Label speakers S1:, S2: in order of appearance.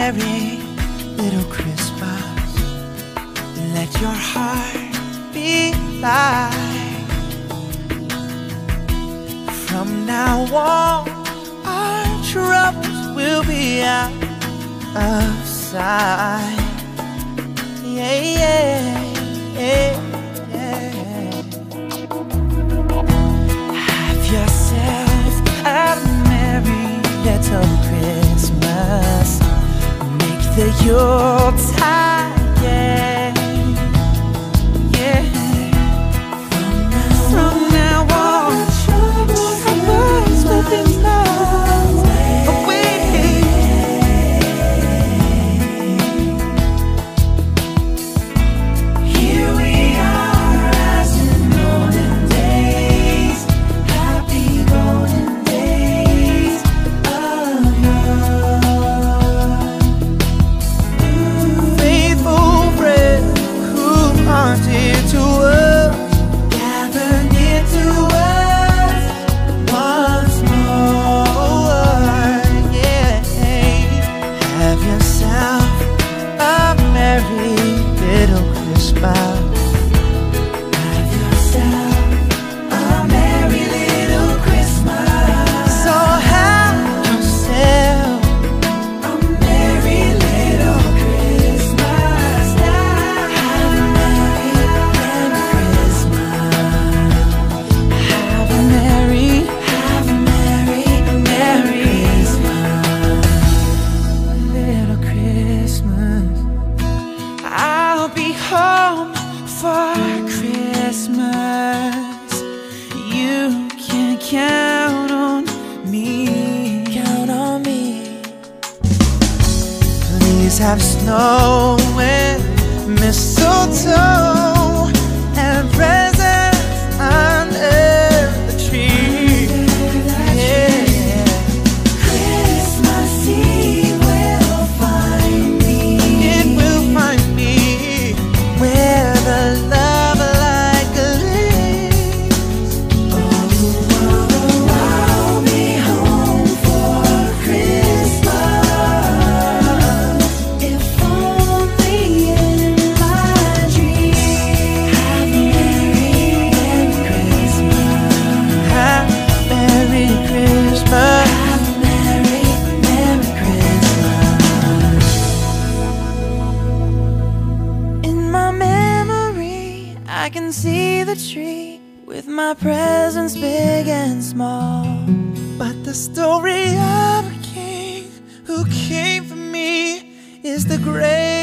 S1: merry little Christmas. Let your heart be light. From now on, our troubles will be out of sight. Yeah, yeah, yeah, yeah. Have yourself a merry little Christmas. Make the Yuletide, yeah, yeah. From now on, troubles will be miles away. Here we are as in olden days, happy golden days of yore. Faithful friends who are dear to us, gather near to us once more, yeah. Have yourself a merry little Christmas. Have yourself a merry little Christmas. So have yourself a merry little Christmas now. Have a merry, merry Christmas. Have a merry, merry Christmas. Little Christmas. I'll be home for Christmas. You can count on me. Count on me. Please have snow and mistletoe and presents under the tree. Yeah. Christmas Eve will find me. It will find me where the love light gleams. I'll be home for Christmas, if only in my dreams. Have a merry, merry Christmas. Have a merry Christmas. Have a merry, merry Christmas. In my memory, I can see the tree with my presents big and small. But the story of a king who came for me is the greatest